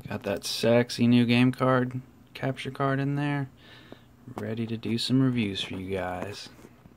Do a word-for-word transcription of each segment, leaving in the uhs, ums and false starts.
Got that sexy new game card, capture card in there. Ready to do some reviews for you guys.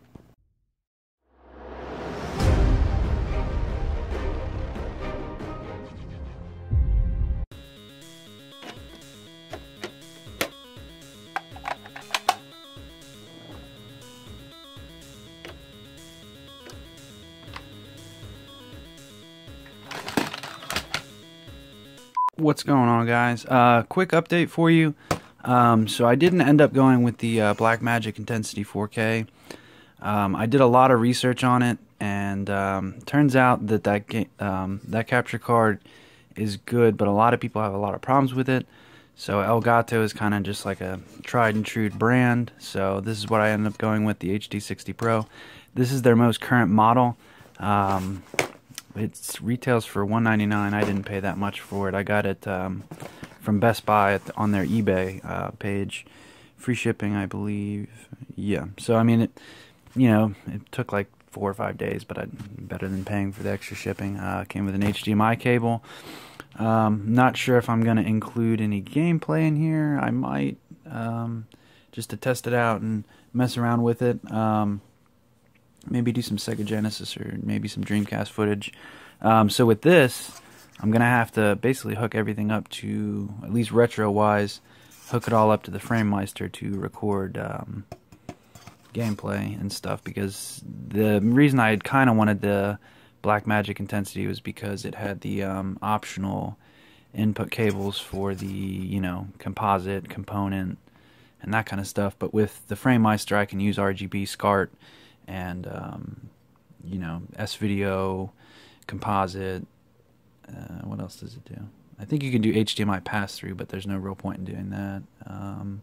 What's going on, guys? Uh, quick update for you. Um, so I didn't end up going with the uh, Blackmagic Intensity four K. Um, I did a lot of research on it, and um, turns out that that, ga um, that capture card is good, but a lot of people have a lot of problems with it. So Elgato is kind of just like a tried and true brand. So this is what I ended up going with, the H D sixty Pro. This is their most current model. Um, It retails for one ninety-nine. I didn't pay that much for it. I got it um, from Best Buy at the, on their eBay uh, page. Free shipping, I believe. Yeah. So I mean, it you know it took like four or five days, but I better than paying for the extra shipping. Uh, came with an H D M I cable. Um, not sure if I'm gonna include any gameplay in here. I might um, just to test it out and mess around with it. Um, Maybe do some Sega Genesis or maybe some Dreamcast footage. Um, so with this, I'm going to have to basically hook everything up to, at least retro-wise, hook it all up to the FrameMeister to record um, gameplay and stuff. Because the reason I kind of wanted the Blackmagic Intensity was because it had the um, optional input cables for the, you know, composite, component, and that kind of stuff. But with the FrameMeister, I can use R G B, SCART, and um, you know, S-Video, composite. Uh, what else does it do? I think you can do H D M I pass-through, but there's no real point in doing that. Um,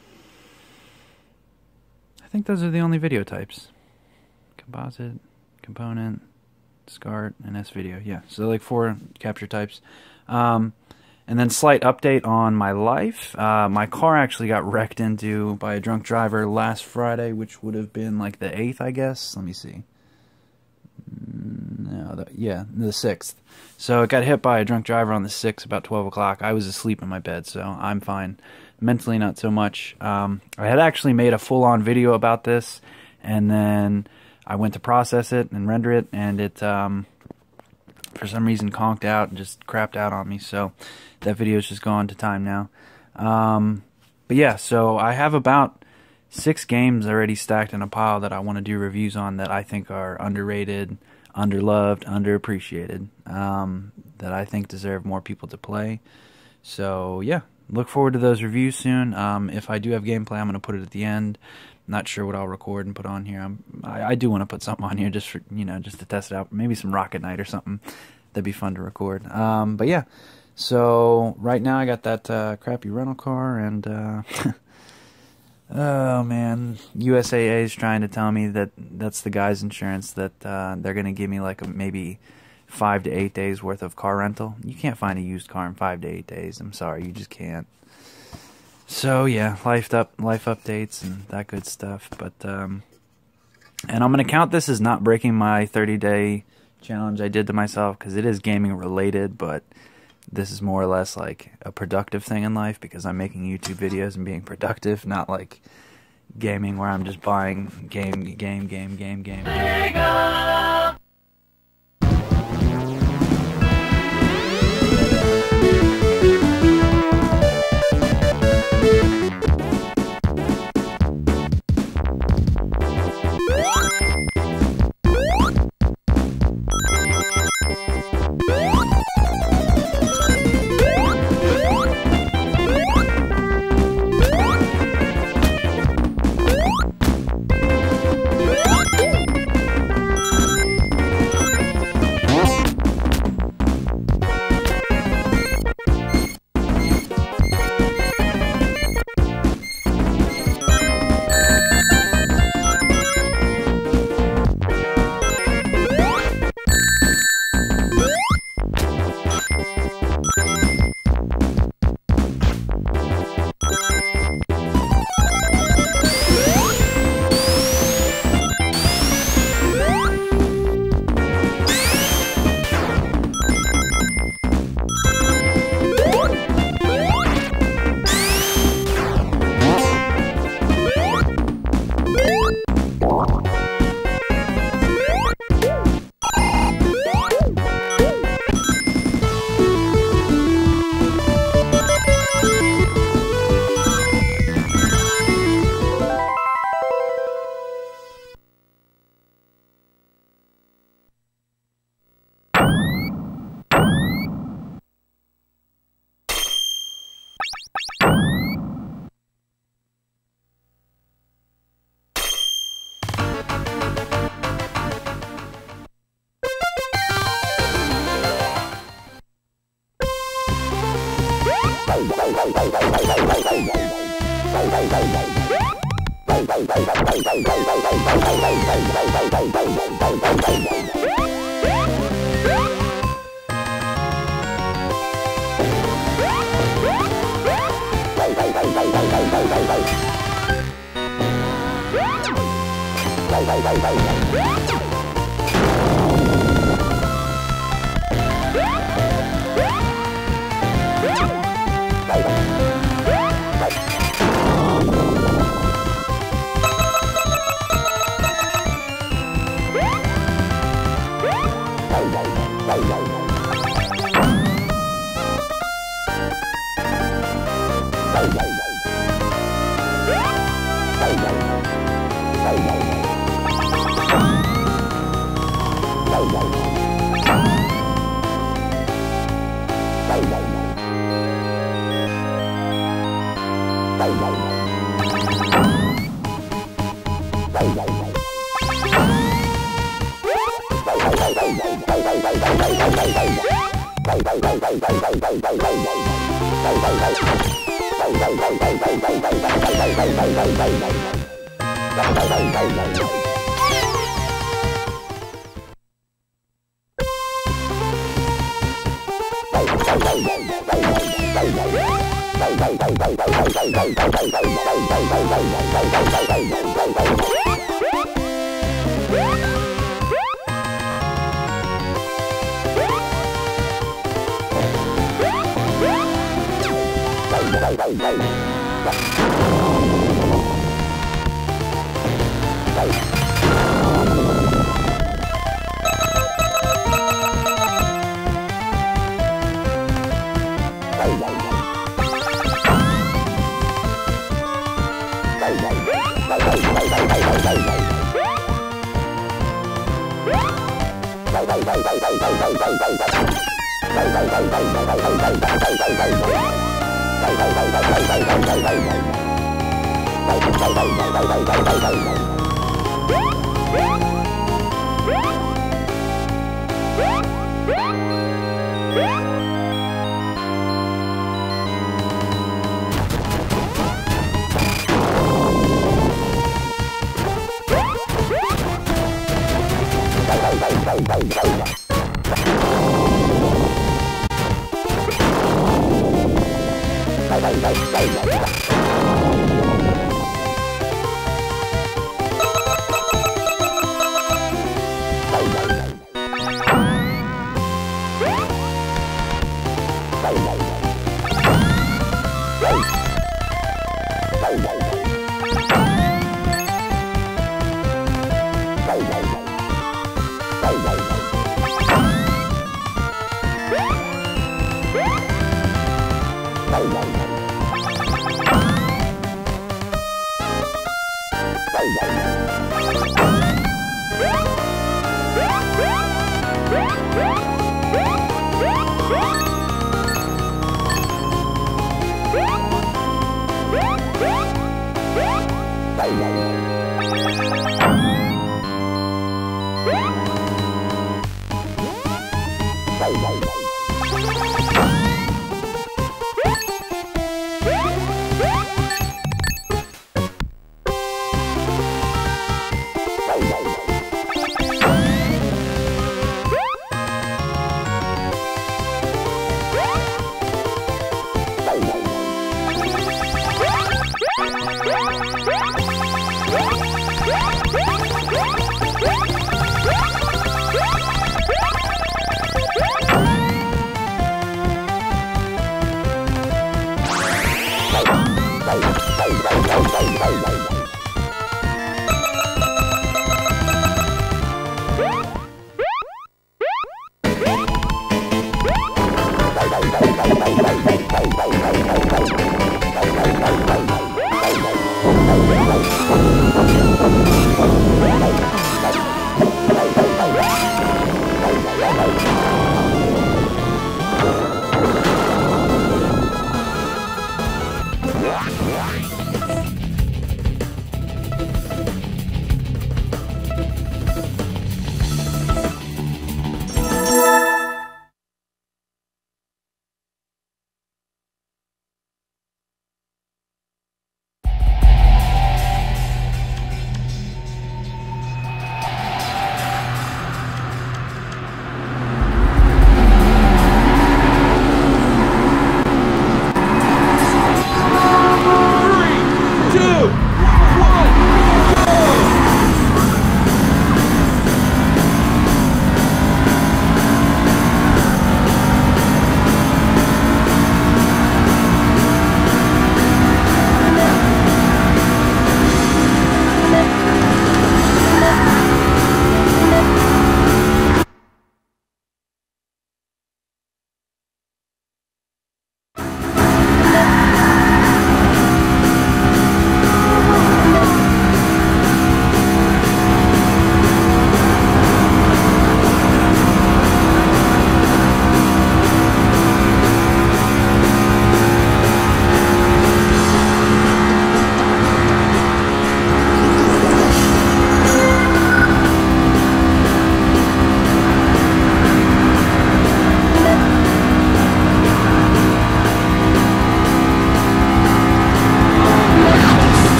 I think those are the only video types: composite, component, SCART, and S-Video. Yeah, so like four capture types. Um, and then slight update on my life. Uh, my car actually got wrecked into by a drunk driver last Friday, which would have been like the eighth, I guess. Let me see. No, the, yeah, the sixth. So it got hit by a drunk driver on the sixth, about twelve o'clock. I was asleep in my bed, so I'm fine. Mentally, not so much. Um, I had actually made a full-on video about this, and then I went to process it and render it, and it, um, for some reason, conked out and just crapped out on me. So that video is just gone to time now. Um, but yeah, so I have about six games already stacked in a pile that I want to do reviews on that I think are underrated, underloved, underappreciated, um, that I think deserve more people to play. So yeah, look forward to those reviews soon. Um, if I do have gameplay, I'm going to put it at the end. Not sure what I'll record and put on here. I'm, I, I do want to put something on here just for, you know, just to test it out. Maybe some Rocket Knight or something. That'd be fun to record. Um, but yeah, so right now I got that uh, crappy rental car, and uh, oh man, U S A A is trying to tell me that that's the guy's insurance, that uh, they're going to give me like a, maybe five to eight days worth of car rental. You can't find a used car in five to eight days. I'm sorry, you just can't. So yeah, life up, life updates and that good stuff. But um, and I'm gonna count this as not breaking my thirty day challenge I did to myself, because it is gaming related, but this is more or less like a productive thing in life because I'm making YouTube videos and being productive, not like gaming where I'm just buying game, game, game, game, game. game.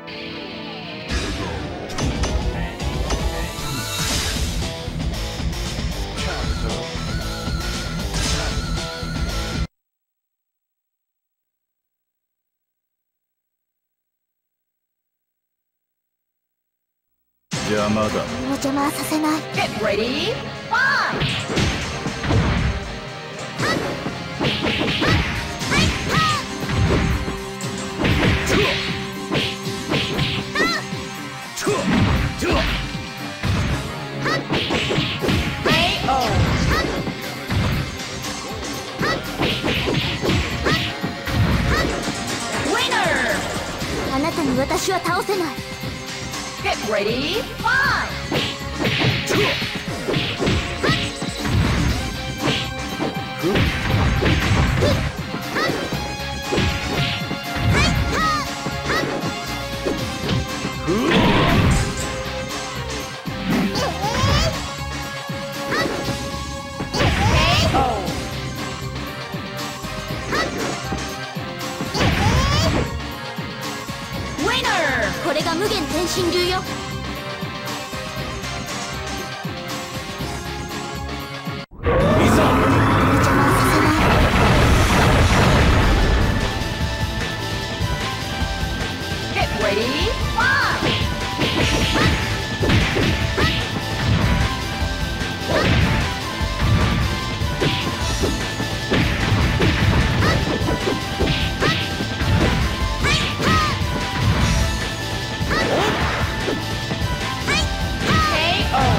邪魔だ。 お邪魔はさせない。 Get ready, fight! Winner! あなたに私は倒せない。 Get ready, fight! Winner! これが無限転身流よ。 Ready, fight! K O.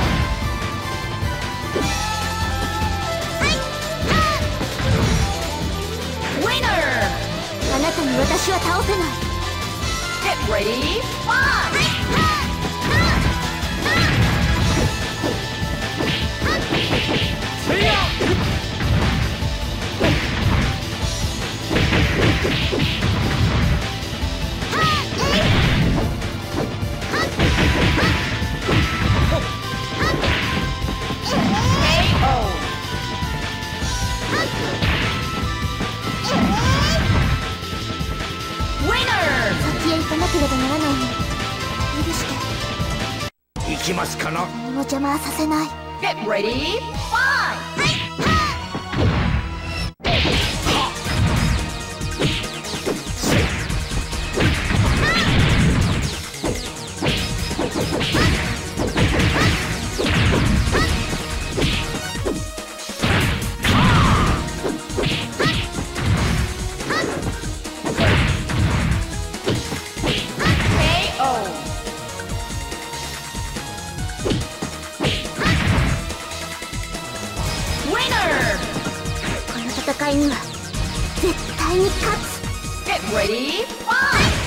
Winner! あなたに私は倒せない。 Get ready, fight! K O. Winner! 先へ行かなければならないの。許して。 行きますかな。 お邪魔はさせない。 Get ready, fight! K O. Winner! この戦いには絶対に勝つ。 Get ready, fight!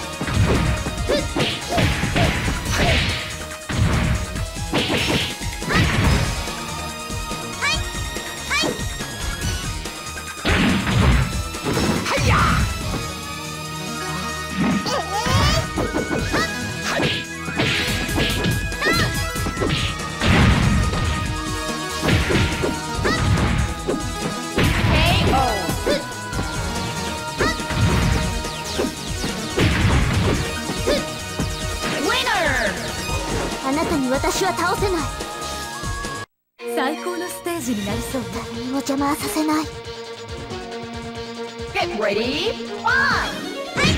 K O. Winner! あなたに私は倒せない。 最高のステージになりそうだ。 誰にも邪魔はさせない。 Get ready, fight!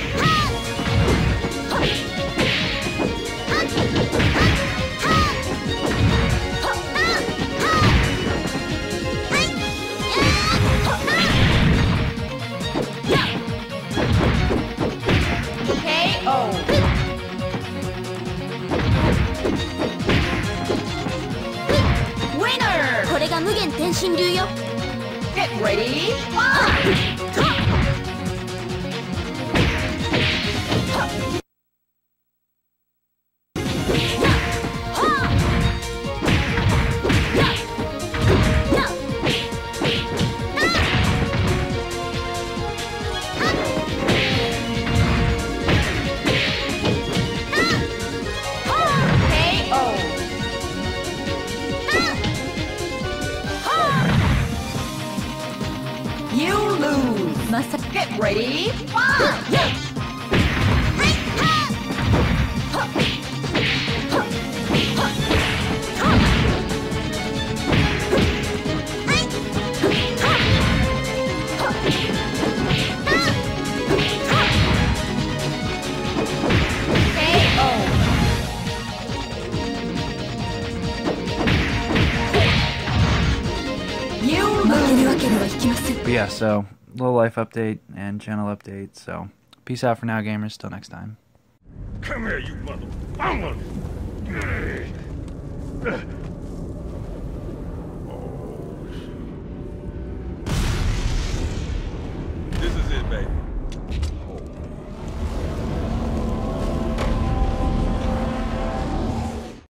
K O. Winner! これが無限転身流よ。 Get ready, fight! K O. You lose. まさ Get ready, fight! But yeah, so little life update and channel update. So peace out for now, gamers. Till next time. Come here, you mother...